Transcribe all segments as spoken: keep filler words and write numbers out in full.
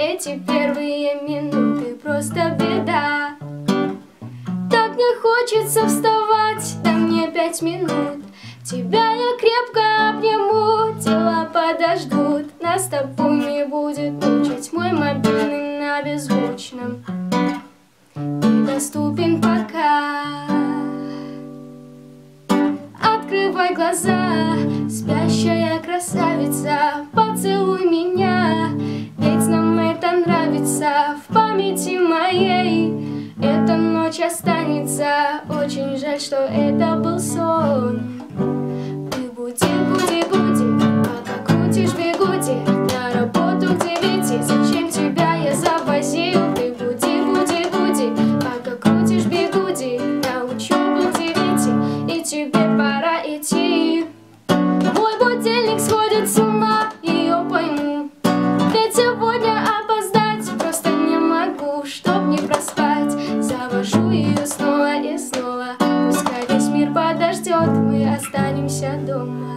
эти первые минуты просто беда. Так не хочется вставать, дай мне пять минут. Тебя я крепко обниму, дела подождут. Нас с тобой не будет мучить мой мобильный на беззвучном. Недоступен пока. Открывай глаза, спящая красавица, поцелуй меня, ведь нам это нравится. В памяти моей эта ночь останется. Очень жаль, что это был сон. Ты буди, буди, буди, пока крутишь бигуди. На работу к девяти, зачем тебя я завозил? Ты буди, буди, буди, пока крутишь бигуди. На учебу к девяти, и тебе пора идти. Мой будильник сходит с ума, ее пойму. Ведь сегодня опоздать просто не могу, чтоб не проспать. Завожу ее снова и снова. Пускай весь мир подождет, мы останемся дома.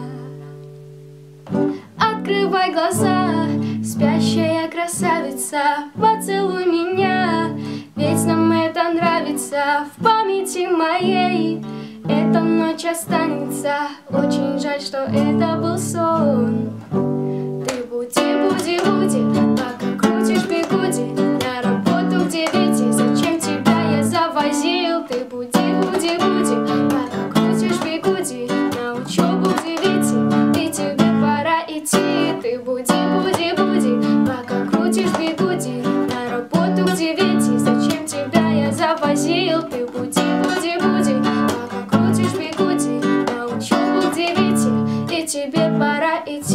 Открывай глаза, спящая красавица, поцелуй меня, ведь нам это нравится. В памяти моей эта ночь останется. Очень жаль, что это был сон. Ты буди, буди, буди, пока крутишь бигуди. На работу к девяти, зачем тебя я завозил? Ты буди, буди, буди, пока крутишь бигуди. На учебу к девяти, и тебе пора идти. Ты буди, буди, буди, пока крутишь бигуди. На работу к девяти, зачем тебя я завозил? Ты буди, буди, буди, пока крутишь бигуди. На учебу к девяти, и тебе пора идти.